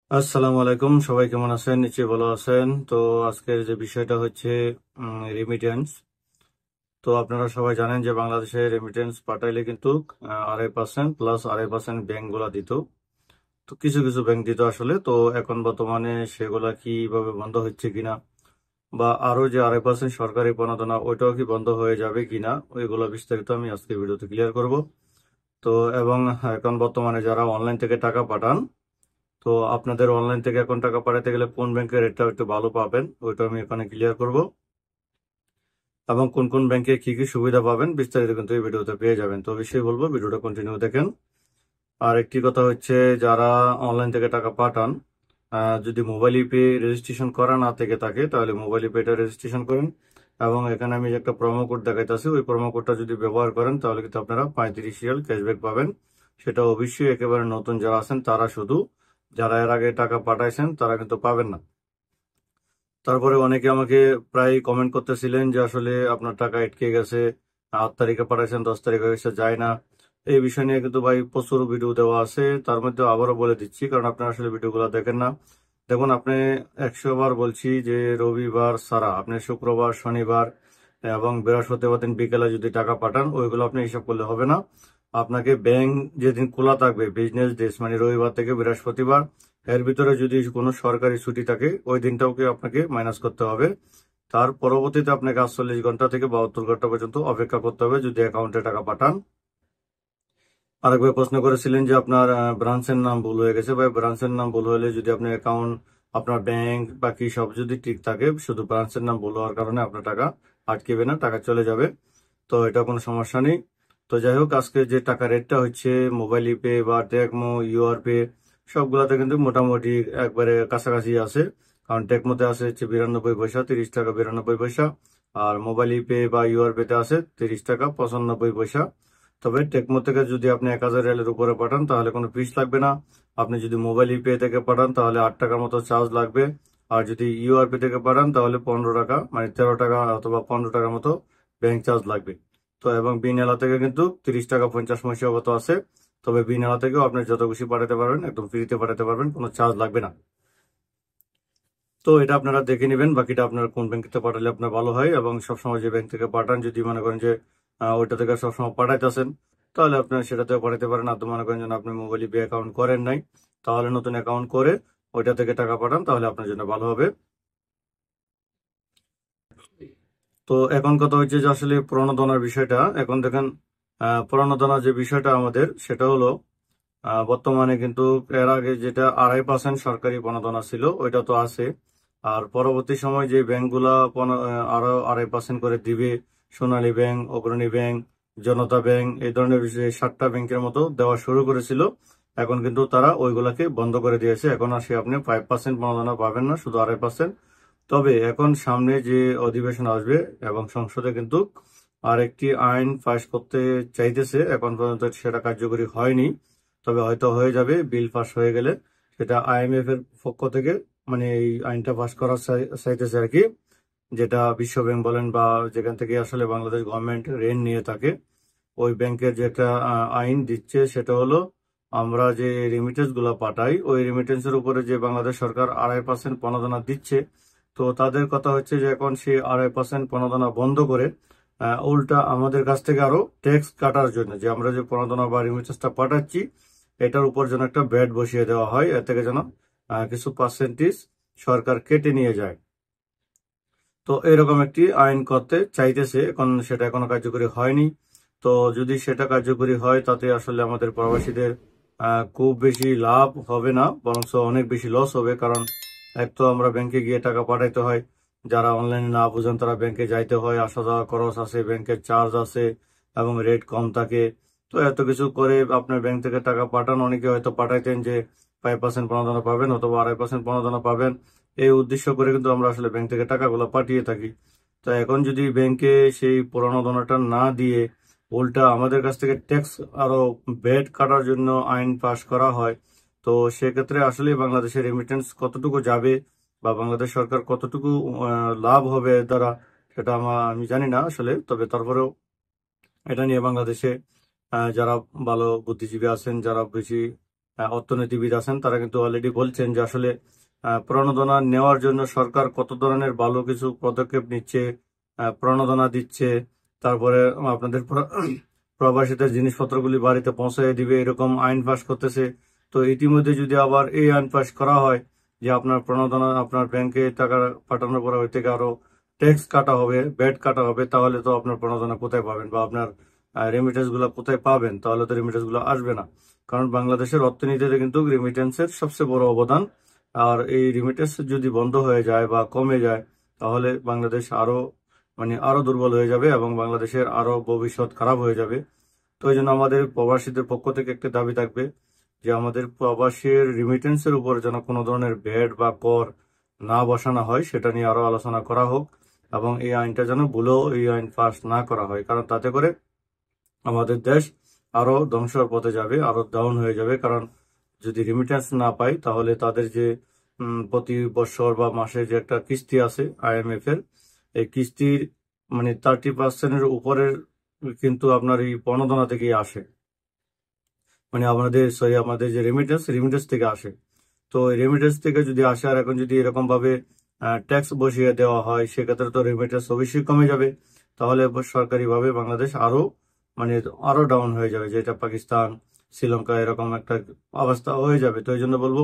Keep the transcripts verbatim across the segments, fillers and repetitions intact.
আসসালামু আলাইকুম, সবাই কেমন আছেন? নিশ্চয়ই ভালো আছেন। তো আজকের যে বিষয়টা হচ্ছে রেমিটেন্স। তো আপনারা সবাই জানেন যে বাংলাদেশে রেমিটেন্স পাঠাইলে কিন্তু আহ, আড়াই পার্সেন্ট প্লাস আড়াই পার্সেন্ট ব্যাংক গুলা দিত। তো কিছু কিছু ব্যাংক দিত আসলে। তো এখন বর্তমানে সেগুলা কিভাবে বন্ধ হচ্ছে কিনা, বা আরো যে আড়াই পার্সেন্ট সরকারি প্রণোদনা ওইটাও কি বন্ধ হয়ে যাবে কিনা, ওইগুলো বিস্তারিত আমি আজকে ভিডিওতে ক্লিয়ার করব। তো এবং এখন বর্তমানে যারা অনলাইন থেকে টাকা পাঠান, তো আপনাদের অনলাইন থেকে এখন টাকা পাঠাতে গেলে কোন ব্যাংকের রেটটা একটু ভালো পাবেন ওইটা আমি এখানে ক্লিয়ার করব, এবং কোন কোন ব্যাংকে কি কি সুবিধা পাবেন বিস্তারিত কিন্তু এই ভিডিওতে পেয়ে যাবেন। তো অবশ্যই বলবো ভিডিওটা কন্টিনিউ দেখেন। আর একটি কথা হচ্ছে, যারা অনলাইন থেকে টাকা পাঠান, আহ, যদি মোবাইল ইপে রেজিস্ট্রেশন করা না থেকে থাকে তাহলে মোবাইল ইপেটা রেজিস্ট্রেশন করেন। এবং এখানে আমি যে একটা প্রোমো কোড দেখাইতেছি, ওই প্রোমো কোডটা যদি ব্যবহার করেন তাহলে কিন্তু আপনারা পঁয়ত্রিশ রিয়াল ক্যাশব্যাক পাবেন। সেটা অবশ্যই একেবারে নতুন যারা আছেন তারা শুধু, যারা এর আগে টাকা পাঠাইছেন তারা কিন্তু পাবেন না। তারপরে অনেকে আমাকে প্রায় কমেন্ট করতেছিলেন যে আসলে আপনার টাকা আটকে গেছে, আট তারিখে পাঠাইছেন, দশ তারিখে এসে যায় না। এই বিষয় নিয়ে কিন্তু ভাই প্রচুর ভিডিও দেওয়া আছে, তার মধ্যে আবারও বলে দিচ্ছি কারণ আপনারা আসলে ভিডিওগুলো দেখেন না। দেখুন, আপনি একশো বার বলছি যে রবিবার ছাড়া আপনি শুক্রবার, শনিবার এবং বৃহস্পতিবার দিন বিকেলে যদি টাকা পাঠান ওইগুলো আপনি হিসাব করলে হবে না। আপনাকে ব্যাংক যেদিন খোলা থাকবে, বিজনেস ডেজ মানে রবিবার থেকে বৃহস্পতিবার, এর ভিতরে যদি কোনো সরকারি ছুটি থাকে ওই দিনটাকে আপনাকে মাইনাস করতে হবে। তার পরবর্তীতে আপনাকে আটচল্লিশ ঘন্টা থেকে বাহাত্তর ঘন্টা পর্যন্ত অপেক্ষা করতে হবে যদি অ্যাকাউন্টে টাকা পাঠান। আরেকবার প্রশ্ন করেছিলেন যে আপনার ব্রাঞ্চের নাম ভুল হয়ে গেছে। ভাই, ব্রাঞ্চের নাম ভুল হলে যদি আপনার অ্যাকাউন্ট, আপনার ব্যাংক বাকি সব যদি ঠিক থাকে, শুধু ব্রাঞ্চের নাম ভুল হওয়ার কারণে আপনার টাকা আটকেবে না, টাকা চলে যাবে। তো এটা কোনো সমস্যা নেই। তো যাই হোক, আজকে যে টাকা রেটটা হচ্ছে মোবাইল পে বা টেকমো, ইউআর পে সবগুলাতে কিন্তু মোটামুটি একবারে কাছাকাছি আছে। কারণ টেকমোতে আছে হচ্ছে বিরানব্বই পয়সা, তিরিশ টাকা বিরানব্বই পয়সা। আর মোবাইল পে বা ইউআর পেতে আছে তিরিশ টাকা পঁচানব্বই পয়সা। তবে টেকমো থেকে যদি আপনি এক হাজার রিয়ালের উপরে পাঠান তাহলে কোনো ফিস লাগবে না। আপনি যদি মোবাইল পে থেকে পাঠান তাহলে আট টাকার মতো চার্জ লাগবে। আর যদি ইউআরপি থেকে পাঠান তাহলে পনেরো টাকা মানে তেরো টাকা অথবা পনেরো টাকার মতো ব্যাংক চার্জ লাগবে। তো এবং বিনালা থেকে কিন্তু তিরিশ টাকা পঞ্চাশ পয়সা মতো আছে। তবে বিনালা থেকেও আপনি যত খুশি পাঠাতে পারবেন, একদম ফ্রিতে পাঠাতে পারবেন, কোনো চার্জ লাগবে না। তো এটা আপনারা দেখে নেবেন, বাকিটা আপনার কোন ব্যাংক থেকে পাঠালে আপনার ভালো হয়। এবং সবসময় যে ব্যাংক থেকে পাঠান, যদি মনে করেন যে আহ, ওইটা থেকে সবসময় পাঠাইতেছেন তাহলে আপনার সেটাতেও পাঠাতে পারেন। আর তো মনে করেন যেন আপনি মোবাইলে পে অ্যাকাউন্ট করেন নাই, তাহলে নতুন অ্যাকাউন্ট করে ওইটা থেকে টাকা পাঠান, তাহলে আপনার জন্য ভালো হবে। তো এখন কথা হচ্ছে যে আসলে প্রণোদনার বিষয়টা, এখন দেখেন আহ প্রণোদনার যে বিষয়টা আমাদের সেটা হলো, আহ, বর্তমানে কিন্তু এর আগে যেটা আড়াই পার্সেন্ট সরকারি প্রণোদনা ছিল ওইটা তো আছে। আর পরবর্তী সময় যে ব্যাংকগুলা প্রণ- আহ, আরো আড়াই পার্সেন্ট করে দিবে, Sonali bank, Agrani bank, Janata bank, এই ধরনের যে সাতটা ব্যাংকের মতো দেওয়া শুরু করেছিল, এখন কিন্তু তারা ওইগুলাকে বন্ধ করে দিয়েছে। এখন আর সে আপনি ফাইভ পার্সেন্ট প্রণোদনা পাবেন না, শুধু আড়াই পার্সেন্ট। তবে এখন সামনে যে অধিবেশন আসবে এবং সংসদে কিন্তু আরেকটি আইন পাশ করতে চাইতেছে, এখন পর্যন্ত সেটা কার্যকরী হয়নি। তবে হয়তো হয়ে যাবে, বিল পাস হয়ে গেলে। সেটা আইএমএফ এর পক্ষ থেকে মানে এই আইনটা পাস করা চাই- চাইতেছে আর কি। যেটা বিশ্ব ব্যাংক বলেন বা যেখান থেকে আসলে বাংলাদেশ গভর্নমেন্ট ঋণ নিয়ে থাকে, ওই ব্যাংকের যে একটা আহ, আইন দিচ্ছে সেটা হলো, আমরা যে রেমিটেন্স গুলো পাঠাই ওই রেমিটেন্স এর উপরে যে বাংলাদেশ সরকার আড়াই পার্সেন্ট প্রণোদনা দিচ্ছে, তো তাদের কথা হচ্ছে যে এখন সেই আড়াই পার্সেন্ট প্রণোদনা বন্ধ করে আহ, উল্টা আমাদের কাছ থেকে আরো ট্যাক্স কাটার জন্য, যে আমরা যে প্রণোদনা বা রেমিটেন্সটা পাঠাচ্ছি এটার উপর যেন একটা ভ্যাট বসিয়ে দেওয়া হয়, এর থেকে যেন আহ, কিছু পার্সেন্টেজ সরকার কেটে নিয়ে যায়। তো এরকম একটি আইন করতে চাইতেছে, এখন সেটা এখনো কার্যকরী হয়নি। তো যদি সেটা কার্যকরী হয় তাতে আসলে আমাদের প্রবাসীদের আহ, খুব বেশি লাভ হবে না, বরং অনেক বেশি লস হবে। কারণ এক তো আমরা ব্যাংকে গিয়ে টাকা পাঠাইতে হয়, যারা অনলাইনে না বুঝেন তারা ব্যাংকে যাইতে হয়, আসা যাওয়া খরচ আছে, ব্যাংকের চার্জ আছে এবং রেট কম থাকে। তো এত কিছু করে আপনার ব্যাংক থেকে টাকা পাঠান, অনেকে হয়তো পাঠাইতেন যে ফাইভ পার্সেন্ট প্রণোদনা পাবেন অথবা আড়াই পার্সেন্ট প্রণোদনা পাবেন, এই উদ্দেশ্য করে কিন্তু আমরা আসলে ব্যাংক থেকে টাকাগুলো পাঠিয়ে থাকি। তো এখন যদি ব্যাংকে সেই প্রণোদনাটা না দিয়ে উল্টা আমাদের কাছ থেকে ট্যাক্স আরো ভ্যাট কাটার জন্য আইন পাশ করা হয়, তো সেক্ষেত্রে আসলে বাংলাদেশের রেমিটেন্স কতটুকু যাবে বা বাংলাদেশ সরকার কতটুকু আহ, লাভ হবে এর দ্বারা, সেটা আমার আমি জানি না আসলে। তবে তারপরেও এটা নিয়ে বাংলাদেশে আহ, যারা ভালো বুদ্ধিজীবী আছেন, যারা বেশি আহ, অর্থনীতিবিদ আছেন, তারা কিন্তু অলরেডি বলছেন যে আসলে আহ, প্রণোদনা নেওয়ার জন্য সরকার কত ধরনের ভালো কিছু পদক্ষেপ নিচ্ছে, আহ, প্রণোদনা দিচ্ছে, তারপরে আপনাদের প্র- প্রবাসীদের জিনিসপত্রগুলি বাড়িতে পৌঁছে দিবে, এরকম আইন পাশ করতেছে। তো ইতিমধ্যে যদি আবার এই আইন পাশ করা হয় যে আপনার প্রণোদনা, আপনার ব্যাংকে টাকা পাঠানোর পরে ওই থেকে আরো ট্যাক্স কাটা হবে, ভ্যাট কাটা হবে, তাহলে তো আপনার প্রণোদনা কোথায় পাবেন বা আপনার রেমিটেন্স গুলো কোথায় পাবেন? তাহলে তো রেমিটেন্স গুলো আসবে না। কারণ বাংলাদেশের অর্থনীতিতে কিন্তু রেমিটেন্সের সবচেয়ে বড় অবদান। আর এই রেমিটেন্স যদি বন্ধ হয়ে যায় বা কমে যায়, তাহলে বাংলাদেশ আরো মানে আরো দুর্বল হয়ে যাবে এবং বাংলাদেশের আরো ভবিষ্যৎ খারাপ হয়ে যাবে। তো এই জন্য আমাদের প্রবাসীদের পক্ষ থেকে একটা দাবি থাকবে যে আমাদের প্রবাসীর রিমিটেন্সের উপর যেন কোনো ধরনের ভ্যাট বা কর না বসানো হয়, সেটা নিয়ে আরো আলোচনা করা হোক। এবং এই আইনটা যেন ভুলেও এই আইন পাস না করা হয়, কারণ তাতে করে আমাদের দেশ আরো ধ্বংসের পথে যাবে, আরো ডাউন হয়ে যাবে। কারণ যদি রিমিটেন্স না পাই, তাহলে তাদের যে উম, প্রতি বছর বা মাসে যে একটা কিস্তি আছে আইএমএফ এর, এই কিস্তির মানে থার্টি পার্সেন্টের উপরের কিন্তু আপনার এই প্রণোদনা থেকেই আসে, মানে আমাদের সরি আমাদের যে রেমিটেন্স রেমিটেন্স থেকে আসে। তো রেমিটেন্স থেকে যদি আসে আর এখন যদি এরকম ভাবে ট্যাক্স বসিয়ে দেওয়া হয়, সেক্ষেত্রে তো রেমিটেন্স অবশ্যই কমে যাবে। তাহলে সরকারি ভাবে বাংলাদেশ আরো মানে আরো ডাউন হয়ে যাবে, যেটা পাকিস্তান, শ্রীলঙ্কা এরকম একটা অবস্থা হয়ে যাবে। তো এই জন্য বলবো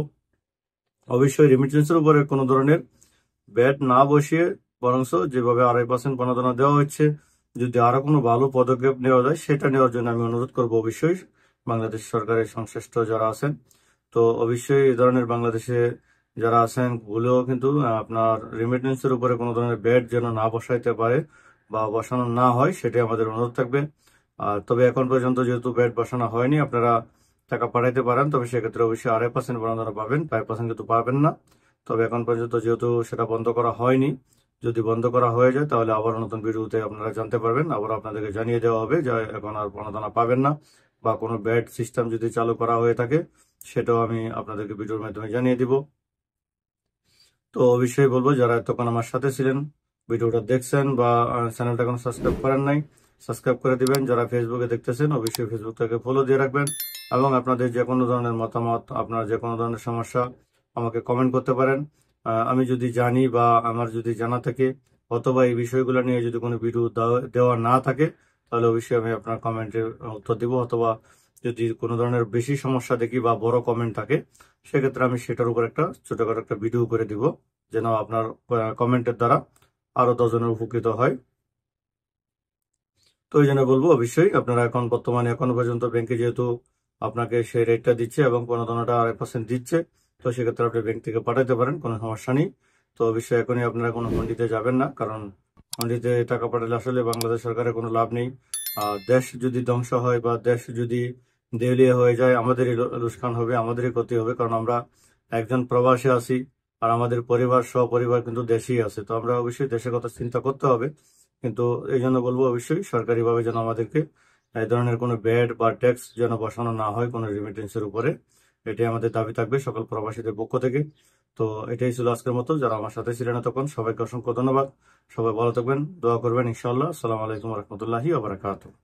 অবশ্যই রেমিটেন্সের উপরে কোনো ধরনের ব্যাট না বসিয়ে বরঞ্চ যেভাবে আড়াই পার্সেন্ট প্রণোদনা দেওয়া হচ্ছে, যদি আরো কোনো ভালো পদক্ষেপ নেওয়া যায় সেটা নেওয়ার জন্য আমি অনুরোধ করব অবশ্যই বাংলাদেশ সরকারের সংশ্লিষ্ট যারা আছেন। তো অবশ্যই এই ধরনের বাংলাদেশে যারা আছেন ভুলেও কিন্তু আহ, আপনার রেমিটেন্সের উপরে কোনো ধরনের ব্যাট যেন না বসাইতে পারে বা বসানো না হয়, সেটাই আমাদের অনুরোধ থাকবে। আর তবে এখন পর্যন্ত যেহেতু ব্যাট বসানো হয়নি, আপনারা টাকা পাঠাইতে পারেন, তবে সেক্ষেত্রে অবশ্যই আড়াই পার্সেন্ট প্রণোদনা পাবেন, ফাইভ পার্সেন্ট কিন্তু পাবেন না। তবে এখন পর্যন্ত যেহেতু সেটা বন্ধ করা হয়নি, যদি বন্ধ করা হয়ে যায় তাহলে আবার নতুন ভিডিওতে আপনারা জানতে পারবেন, আবার আপনাদেরকে জানিয়ে দেওয়া হবে যে এখন আর প্রণোদনা পাবেন না। বা কোনো ব্যাট সিস্টেম যদি চালু করা হয়ে থাকে, সেটাও আমি আপনাদেরকে ভিডিওর মাধ্যমে জানিয়ে দিব। তো অবশ্যই বলবো যারা এতক্ষণ আমার সাথে ছিলেন, ভিডিওটা দেখছেন বা চ্যানেলটা এখন সাবস্ক্রাইব করেন নাই, সাবস্ক্রাইব করে দিবেন। যারা ফেসবুকে দেখতেছেন অবশ্যই ফেসবুক থেকে ফলো দিয়ে রাখবেন। এবং আপনাদের যে কোনো ধরনের মতামত, আপনার যে কোনো ধরনের সমস্যা আমাকে কমেন্ট করতে পারেন। আহ, আমি যদি জানি বা আমার যদি জানা থাকে, অথবা এই বিষয়গুলো নিয়ে যদি কোনো ভিডিও দেওয়া না থাকে, তাহলে অবশ্যই আমি আপনার কমেন্টের উত্তর দিব। অথবা যদি কোনো ধরনের বেশি সমস্যা দেখি বা বড় কমেন্ট থাকে, সেক্ষেত্রে আমি সেটার উপর একটা ছোটখাটো একটা ভিডিও করে দিব, যেন আপনার কমেন্টের দ্বারা আরো দশজনের উপকৃত হয়। তো এই জন্য বলবো অবশ্যই আপনারা এখন বর্তমানে এখনো পর্যন্ত ব্যাংকে যেহেতু আপনাকে সেই রেটটা দিচ্ছে এবং প্রণোদনাটা আড়াই পার্সেন্ট দিচ্ছে, তো সেক্ষেত্রে আপনি ব্যাংক থেকে পাঠাতে পারেন, কোনো সমস্যা নেই। তো অবশ্যই এখনই আপনারা কোনো হুন্ডিতে যাবেন না, কারণ হুন্ডিতে টাকা পাঠালে আসলে বাংলাদেশ সরকারের কোনো লাভ নেই। আর দেশ যদি ধ্বংস হয় বা দেশ যদি দেউলিয়া হয়ে যায়, আমাদেরই লো- লোকসান হবে, আমাদেরই ক্ষতি হবে। কারণ আমরা একজন প্রবাসী আছি, আর আমাদের পরিবার সপরিবার কিন্তু দেশেই আছে। তো আমরা অবশ্যই দেশের কথা চিন্তা করতে হবে। কিন্তু এই জন্য বলবো অবশ্যই সরকারিভাবে যেন আমাদেরকে এই ধরনের কোনো ব্যাড বা ট্যাক্স যেন বসানো না হয় কোনো রেমিটেন্সের উপরে, এটাই আমাদের দাবি থাকবে সকল প্রবাসীদের পক্ষ থেকে। তো এটাই ছিল আজকের মতো। যারা আমার সাথে ছিলেন তখন সবাইকে অসংখ্য ধন্যবাদ। সবাই ভালো থাকবেন, দোয়া করবেন ইনশাআল্লাহ। আসসালামু আলাইকুম রহমতুল্লাহি ওয়া বারাকাতুহু।